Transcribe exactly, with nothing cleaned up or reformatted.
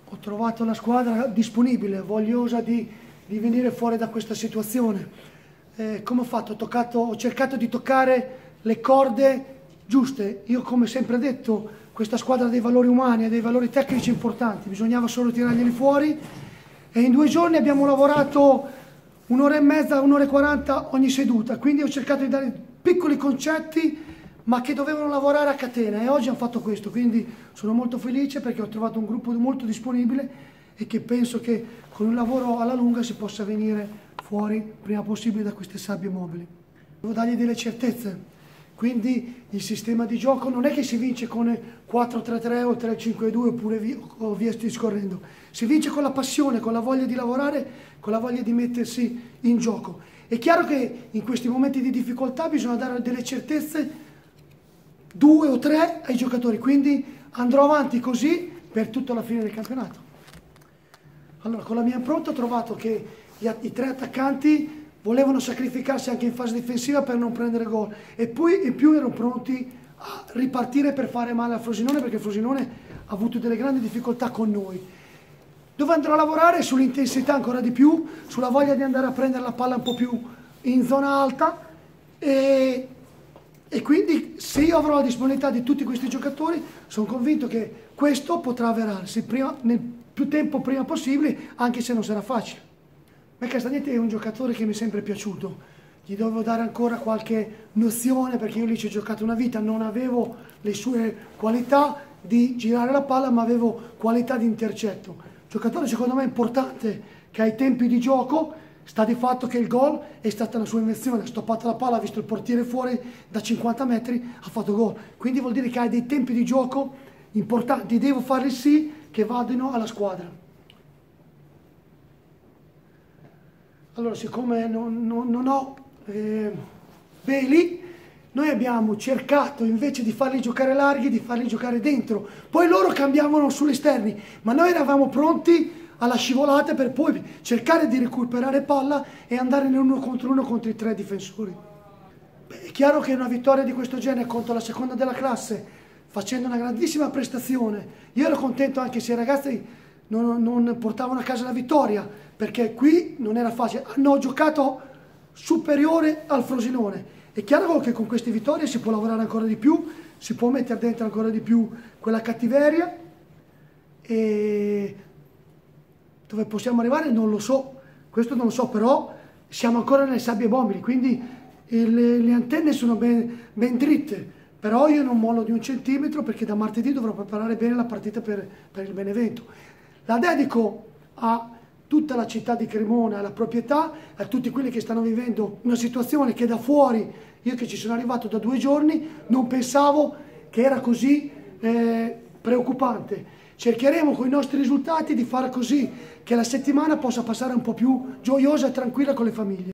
Ho trovato la squadra disponibile, vogliosa di, di venire fuori da questa situazione. Eh, come ho fatto? Ho, toccato, ho cercato di toccare le corde giuste. Io, come sempre detto, questa squadra ha dei valori umani e dei valori tecnici importanti, bisognava solo tirarglieli fuori, e in due giorni abbiamo lavorato un'ora e mezza, un'ora e quaranta ogni seduta, quindi ho cercato di dare piccoli concetti ma che dovevano lavorare a catena, e oggi hanno fatto questo, quindi sono molto felice perché ho trovato un gruppo molto disponibile e che penso che con un lavoro alla lunga si possa venire fuori prima possibile da queste sabbie mobili. Devo dargli delle certezze, quindi il sistema di gioco non è che si vince con quattro tre tre o tre cinque due oppure via, o via discorrendo, si vince con la passione, con la voglia di lavorare, con la voglia di mettersi in gioco. È chiaro che in questi momenti di difficoltà bisogna dare delle certezze, due o tre ai giocatori, quindi andrò avanti così per tutta la fine del campionato. Allora, con la mia impronta ho trovato che gli, i tre attaccanti volevano sacrificarsi anche in fase difensiva per non prendere gol, e poi in più erano pronti a ripartire per fare male al Frosinone, perché il Frosinone ha avuto delle grandi difficoltà con noi. Dove andrò a lavorare? Sull'intensità ancora di più, sulla voglia di andare a prendere la palla un po' più in zona alta, e E quindi se io avrò la disponibilità di tutti questi giocatori, sono convinto che questo potrà avverarsi prima, nel più tempo prima possibile, anche se non sarà facile. Me Castagnetti è un giocatore che mi è sempre piaciuto, gli dovevo dare ancora qualche nozione perché io lì ci ho giocato una vita, non avevo le sue qualità di girare la palla ma avevo qualità di intercetto. Giocatore secondo me importante, che ai tempi di gioco sta di fatto che il gol è stata la sua invenzione, ha stoppato la palla, ha visto il portiere fuori da cinquanta metri, ha fatto gol. Quindi vuol dire che hai dei tempi di gioco importanti, devo farli sì che vadano alla squadra. Allora, siccome non, non, non ho eh, Bailey, noi abbiamo cercato invece di farli giocare larghi, di farli giocare dentro. Poi loro cambiavano sugli esterni, ma noi eravamo pronti alla scivolata per poi cercare di recuperare palla e andare nell'uno contro uno contro i tre difensori. Beh, è chiaro che una vittoria di questo genere contro la seconda della classe, facendo una grandissima prestazione, io ero contento anche se i ragazzi non, non portavano a casa la vittoria, perché qui non era facile, hanno giocato superiore al Frosinone. È chiaro che con queste vittorie si può lavorare ancora di più, si può mettere dentro ancora di più quella cattiveria, e dove possiamo arrivare non lo so, questo non lo so, però siamo ancora nelle sabbie mobili, quindi le, le antenne sono ben, ben dritte, però io non mollo di un centimetro perché da martedì dovrò preparare bene la partita per, per il Benevento. La dedico a tutta la città di Cremona, alla proprietà, a tutti quelli che stanno vivendo una situazione che da fuori, io che ci sono arrivato da due giorni, non pensavo che era così eh, preoccupante. Cercheremo con i nostri risultati di fare così che la settimana possa passare un po' più gioiosa e tranquilla con le famiglie.